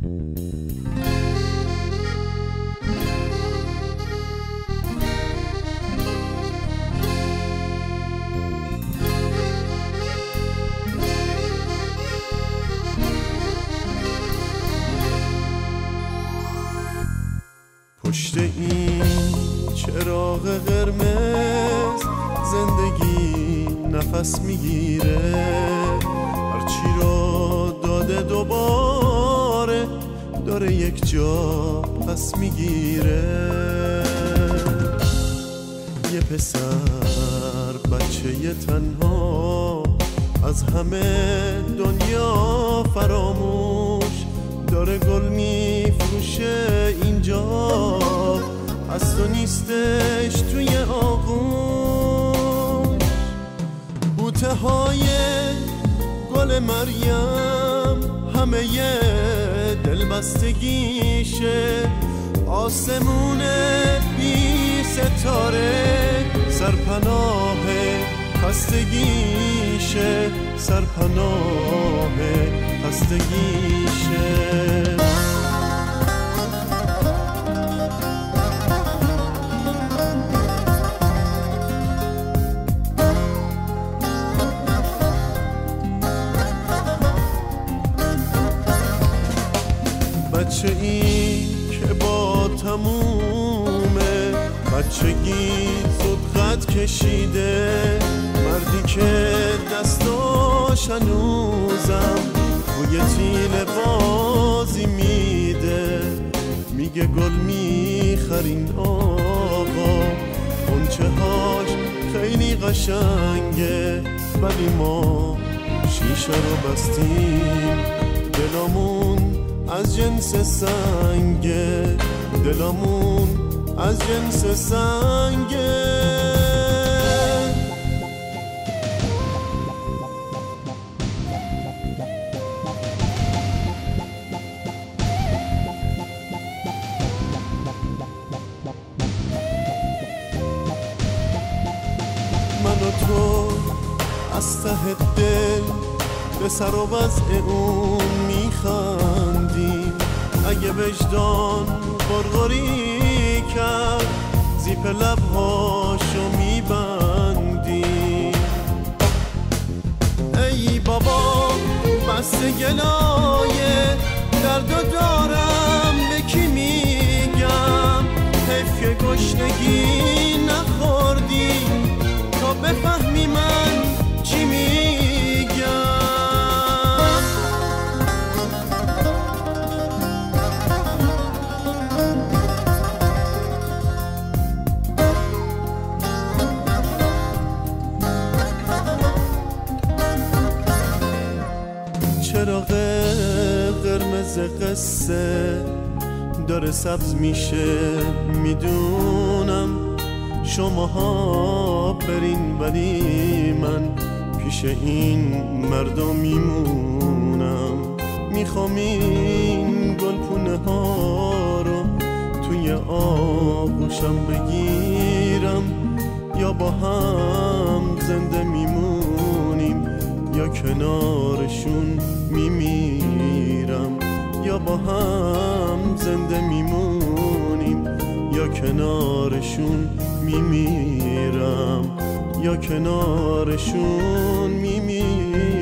پشت این چراغ قرمز زندگی نفس میگیره، هرچی را داده دوباره داره یک جا پس میگیره. یه پسر بچه تنها از همه دنیا فراموش داره گل میفروشه اینجا، هست و نیستش توی آغوش. بوته های گل مریم همه یه دلبستگیشه، آسمون بی ستاره سرپناه خستگیشه، سرپناه خستگیشه. بچه ای که با تمومه بچگی زود قد کشیده، مردی که دستاش هنوزم روی تیل بازی میده، میگه گل میخرین آقا، غنچه هاش خیلی قشنگه، ولی ما شیشه رو بستیم، دلامون از جنس سنگه، دلامون از جنس سنگه. من و تو از ته دل به سر و وضع اون میخندیم، اگه وجدان غرغری کرد زیپ لبهاشو میبندیم. ای بابا بس گلایه دردو دارم به کی میگم، حیف که گشنگی نخوردی تا بفهمی من چی میگم. چراغ قرمز قصه داره سبز میشه، میدونم شماها برین ولی من پیش این مردم میمونم. میخوام این گلپونه ها رو توی آغوشم بگیرم، یا با هم زنده میمونیم یا کنارشون میمیرم، یا با هم زنده میمونیم یا کنارشون میمیرم، یا کنارشون میمیرم.